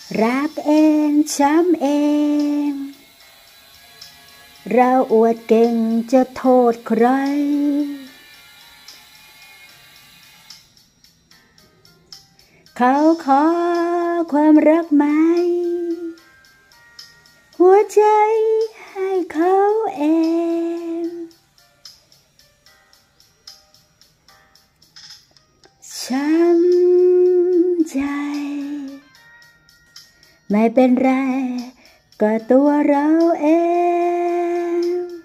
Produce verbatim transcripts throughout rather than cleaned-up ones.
รักเองช้ำเองเราอวดเก่งจะโทษใครเขาขอความรักไหมหัวใจให้เขาเองช้ำใจไม่เป็นไรก็ตัวเราเอง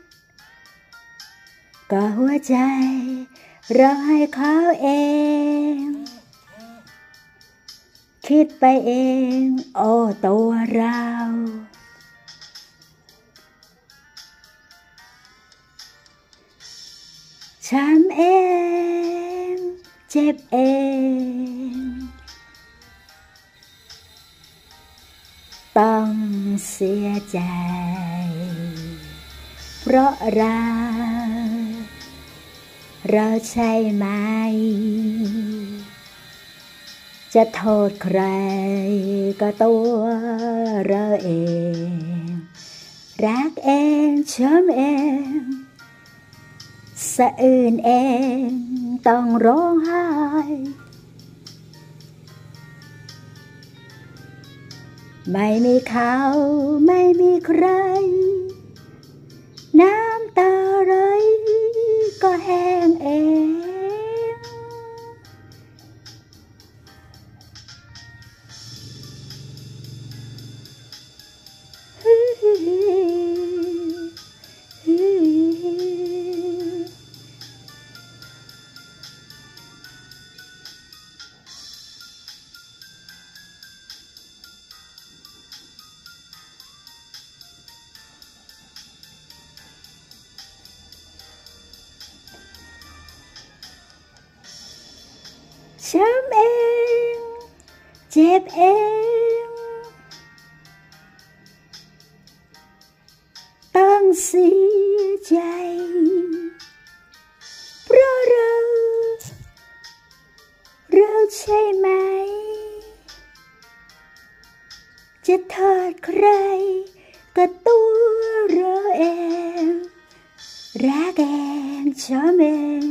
ก็หัวใจเราให้เขาเองคิดไปเองโอ้ตัวเราช้ำเองเจ็บเองต้องเสียใจเพราะเราเราใช่ไหมจะโทษใครก็ตัวเราเองรักเองช้ำเองสะอื่นเองต้องร้องไห้ไม่มีเขาไม่มีใครน้ำตาไหลก็แห้งเองช้ำเองเจ็บเองต้องเสียใจเพราะเราเราใช่ไหมจะโทษใครก็ตัวเราเองรักเองช้ำเอง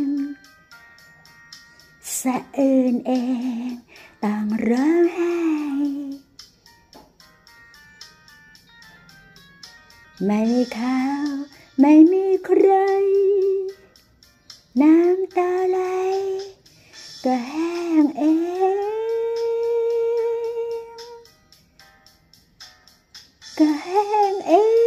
สะอื่นเองต้องร้องไห้ไม่มีเขาไม่มีใครน้ำตาไหลก็แห้งเองก็แห้งเอง